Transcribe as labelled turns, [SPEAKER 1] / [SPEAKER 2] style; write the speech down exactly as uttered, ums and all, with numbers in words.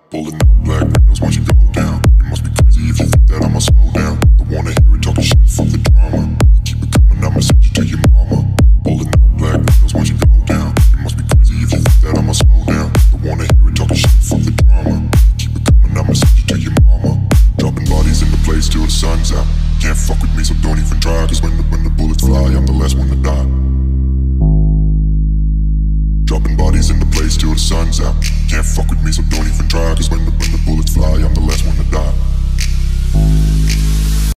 [SPEAKER 1] Pulling up black windows once you go down. You must be crazy if you think that I'ma slow down. Don't wanna hear it talking shit, fuck the drama. You keep it coming, I'ma send you to your mama. Pulling up black windows once you go down. You must be crazy if you think that I'ma slow down. Don't wanna hear it talking shit, fuck the drama. You keep it coming, I'ma send you to your mama. Dropping bodies in the place till the sun's out. Can't fuck with me, so don't even try. Cause when the, when the bullets fly, I'm the last one to die. Dropping bodies in the place till the sun's out. Can't fuck with me, so don't even try. Cause when the, when the bullets fly, I'm the last one to die.